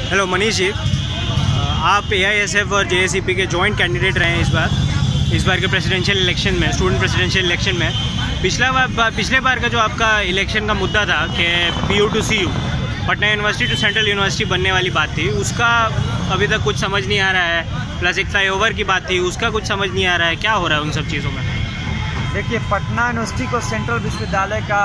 Hello Manish ji, आप AISF और JACP के जॉइंट कैंडिडेट रहे हैं इस बार के प्रेसिडेंशियल इलेक्शन में, स्टूडेंट प्रेसिडेंशियल इलेक्शन में। पिछले बार का जो आपका इलेक्शन का मुद्दा था कि PU to CU, Patna university to central university बनने वाली बात थी, उसका अभी तक कुछ समझ नहीं आ रहा है। प्लस एक फ्लाईओवर की बात थी, उसका कुछ समझ नहीं आ रहा है। क्या हो रहा है उन सब चीज़ों में? देखिए, पटना यूनिवर्सिटी को सेंट्रल विश्वविद्यालय का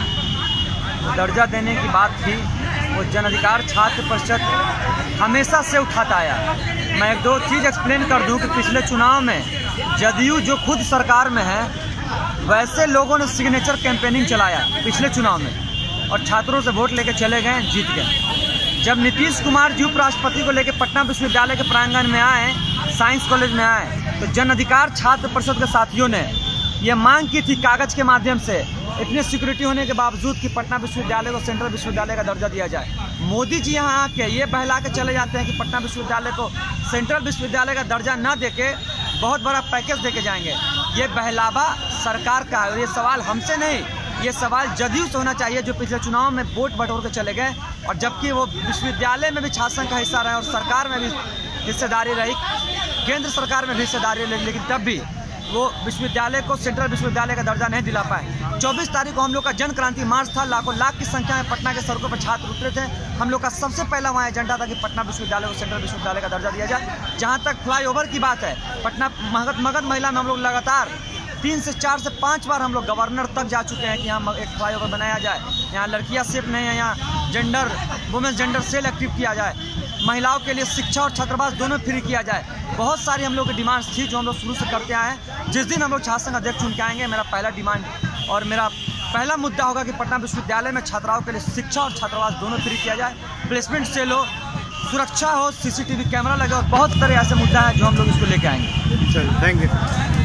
दर्जा देने की बात थी, वो जन अधिकार छात्र परिषद हमेशा से उठाता आया। मैं एक दो चीज़ एक्सप्लेन कर दूं कि पिछले चुनाव में जदयू जो खुद सरकार में है, वैसे लोगों ने सिग्नेचर कैंपेनिंग चलाया पिछले चुनाव में और छात्रों से वोट लेके चले गए, जीत गए। जब नीतीश कुमार जी उपराष्ट्रपति को लेकर पटना विश्वविद्यालय के प्रांगण में आए, साइंस कॉलेज में आए, तो जन अधिकार छात्र परिषद के साथियों ने ये मांग की थी कागज के माध्यम से, इतनी सिक्योरिटी होने के बावजूद कि पटना विश्वविद्यालय को सेंट्रल विश्वविद्यालय का दर्जा दिया जाए। मोदी जी यहाँ आके ये बहला के चले जाते हैं कि पटना विश्वविद्यालय को सेंट्रल विश्वविद्यालय का दर्जा न देके बहुत बड़ा पैकेज देके जाएंगे। ये बहलावा सरकार का है और ये सवाल हमसे नहीं, ये सवाल जदयू से होना चाहिए, जो पिछले चुनाव में वोट बटोर के चले गए और जबकि वो विश्वविद्यालय में भी छात्र संघ का हिस्सा रहे और सरकार में भी हिस्सेदारी रही, केंद्र सरकार में भी हिस्सेदारी रही, लेकिन तब भी वो विश्वविद्यालय को सेंट्रल विश्वविद्यालय का दर्जा नहीं दिला पाए। 24 तारीख को हम लोग का जन क्रांति मार्च था, लाख की संख्या में पटना के सड़कों पर छात्र उतरे थे। हम लोग का सबसे पहला वहाँ एजेंडा था कि पटना विश्वविद्यालय को सेंट्रल विश्वविद्यालय का दर्जा दिया जाए। जहाँ तक फ्लाईओवर की बात है, पटना मगध महिला में हम लोग लगातार 3 से 4 से 5 बार हम लोग गवर्नर तक जा चुके हैं कि यहाँ एक फ्लाईओवर बनाया जाए, यहाँ लड़कियाँ सेफ नहीं है, यहाँ वुमेन्स जेंडर सेल एक्टिव किया जाए, महिलाओं के लिए शिक्षा और छात्रावास दोनों फ्री किया जाए। बहुत सारी हम लोग की डिमांड्स थी जो हम लोग शुरू से करते आए हैं। जिस दिन हम लोग छात्र संघ अध्यक्ष चुन के आएंगे, मेरा पहला डिमांड और मेरा पहला मुद्दा होगा कि पटना विश्वविद्यालय में छात्राओं के लिए शिक्षा और छात्रावास दोनों फ्री किया जाए, प्लेसमेंट सेल हो, सुरक्षा हो, CCTV कैमरा लगे और बहुत तरह ऐसे मुद्दा है जो हम लोग इसको लेके आएंगे। चलिए, थैंक यू।